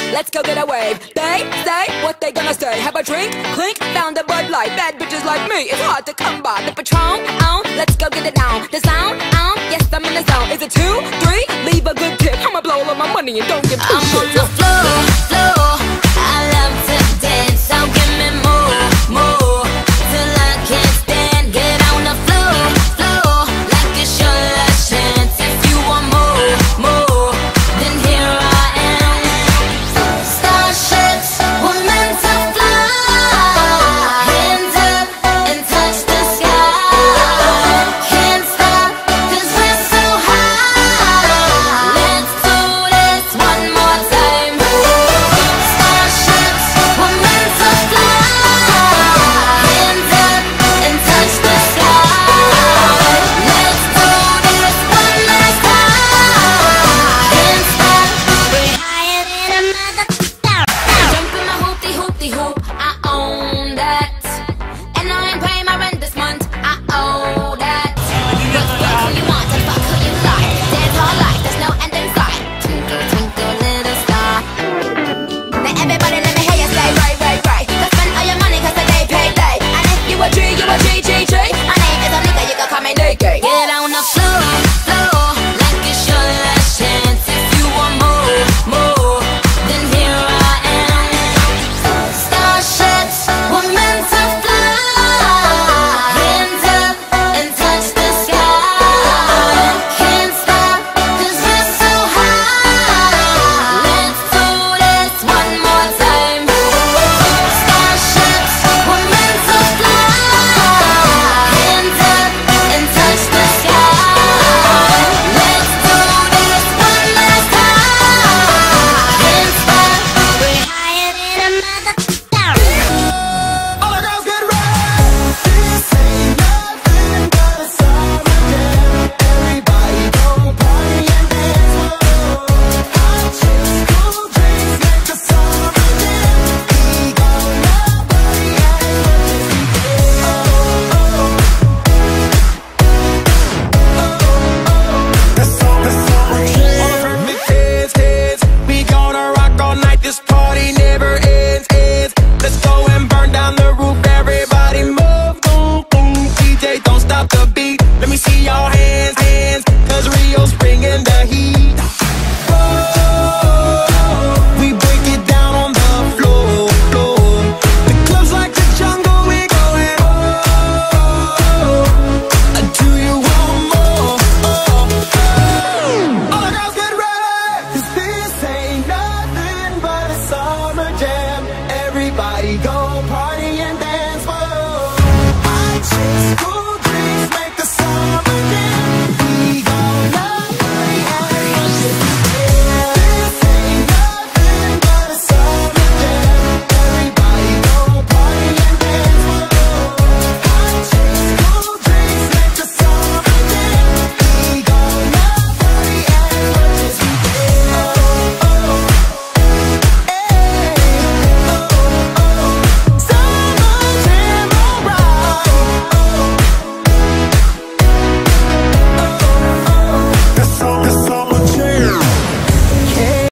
let's go get a wave. They say what they gonna say. Have a drink, clink, found a Bud Light. Bad bitches like me, it's hard to come by. The Patron, let's go get it down. The sound, yes I'm in the zone. Is it 2, 3? Leave a good tip. I'ma blow all of my money and don't give two shits. I'm on the floor. I love to dance, so give me more, till I can't stand. Get on the floor, like it's your last chance. If you want more, then here I am. Starships were meant to fly. Hands up and touch the sky. Can't stop 'cause we're so high. Let's do this one more time. Starships were meant to fly. Hands up and touch the sky. Let's do this one last time. Can't stop, we're higher than a mother. Jump in my hoopty hoop, I own that. And I ain't paying my rent this month, I owe that. Look who you want and fuck who you like. Dance all night, there's no end in sight. Twinkle, twinkle, little star. Now everybody let me hear you say right. Go spend all your money 'cause the day paid late. And if you a G, you a G. My name is a nigga, you can call me Nicky. Get on the floor, like it's your last chance. If you want more, then here I am. Starships were meant to fly. Hands up and touch the sky. Can't stop 'cause we're so high. Let's do this one more time. Starships were meant to fly. Hands up and touch the sky. Let's do this one last time. Can't stop, we're higher than a mother. All the girls get ready. This ain't nothing but a summer jam. Everybody go party and dance. Hot chicks, cool drinks, make the summer jam. We gonna party as much as we can. We gonna rock all night. This party never ends. Let's go and burn down the roof. Everybody move, boom, boom. DJ, don't stop the beat. Let me see your hands, 'cause Rio's bringing the heat. Whoa, we break it down on the floor. The club's like the jungle, we going. Do you want more? All the girls get ready. 'Cause this ain't nothing but a summer jam. Everybody go party and dance. Hot chicks, cool